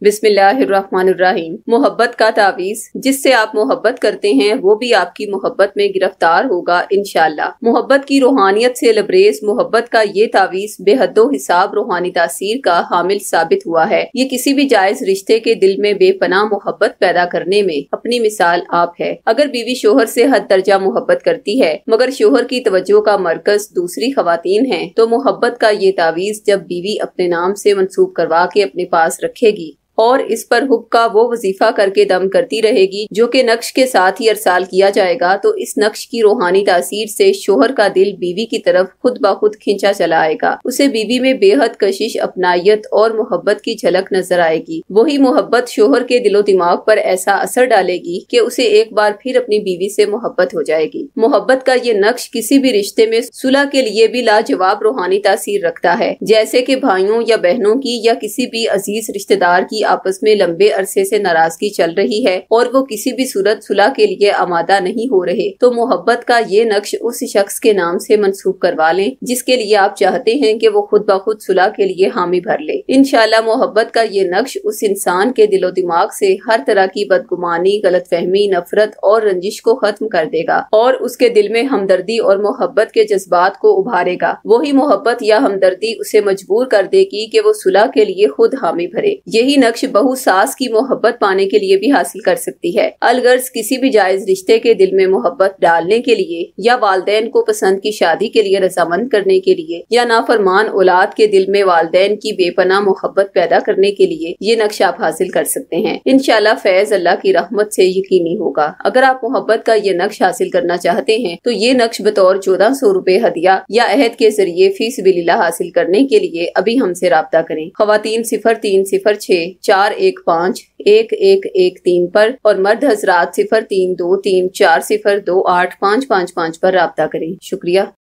बिस्मिल्लाहिर्रहमानिर्रहीम। मोहब्बत का तावीज़। जिससे आप मोहब्बत करते हैं वो भी आपकी मोहब्बत में गिरफ्तार होगा इंशाअल्लाह। मोहब्बत की रूहानियत से लबरेज मोहब्बत का ये तावीज़ बेहदो हिसाब रूहानी तासीर का हामिल साबित हुआ है। ये किसी भी जायज रिश्ते के दिल में बेपनाह मोहब्बत पैदा करने में अपनी मिसाल आप है। अगर बीवी शोहर से हद दर्जा मोहब्बत करती है मगर शोहर की तवज्जो का मरकज दूसरी खवातीन है तो मोहब्बत का ये तावीज़ जब बीवी अपने नाम से मंसूब करवा के अपने पास रखेगी और इस पर हुब का वो वजीफा करके दम करती रहेगी जो कि नक्श के साथ ही अरसाल किया जाएगा तो इस नक्श की रूहानी तासीर से शोहर का दिल बीवी की तरफ खुद ब खुद खींचा चला आएगा। उसे बीवी में बेहद कशिश, अपनायत और मोहब्बत की झलक नजर आएगी। वही मोहब्बत शोहर के दिलो दिमाग पर ऐसा असर डालेगी कि उसे एक बार फिर अपनी बीवी से मोहब्बत हो जाएगी। मोहब्बत का ये नक्श किसी भी रिश्ते में सुलह के लिए भी लाजवाब रूहानी तासीर रखता है। जैसे कि भाइयों या बहनों की या किसी भी अजीज रिश्तेदार की आपस में लंबे अरसे से नाराजगी चल रही है और वो किसी भी सूरत सुलह के लिए आमादा नहीं हो रहे तो मोहब्बत का ये नक्श उस शख्स के नाम से मंसूब करवा लें जिसके लिए आप चाहते हैं कि वो खुद ब खुद सुलह के लिए हामी भर ले। इंशाअल्लाह मोहब्बत का ये नक्श उस इंसान के दिलो दिमाग से हर तरह की बदगुमानी, गलतफहमी, नफरत और रंजिश को खत्म कर देगा और उसके दिल में हमदर्दी और मोहब्बत के जज्बात को उभारेगा। वही मोहब्बत या हमदर्दी उसे मजबूर कर देगी कि वो सुलह के लिए खुद हामी भरे। यही नक्श बहू सास की मोहब्बत पाने के लिए भी हासिल कर सकती है। अलगर्ज किसी भी जायज रिश्ते के दिल में मोहब्बत डालने के लिए या वालदैन को पसंद की शादी के लिए रजामंद करने के लिए या नाफरमान औलाद के दिल में वालदैन की बेपनाह मोहब्बत पैदा करने के लिए ये नक्श आप हासिल कर सकते हैं। इंशाअल्लाह फैज अल्लाह की रहमत से यकीनी होगा। अगर आप मोहब्बत का ये नक्श हासिल करना चाहते हैं तो ये नक्श बतौर 1400 रुपए हदिया या अहद के जरिए फी सबिलिल्लाह हासिल करने के लिए अभी हमसे राब्ता करें। खवातीन 030641511113 पर और मर्द हजरात 032340285555 पर राब्ता करें। शुक्रिया।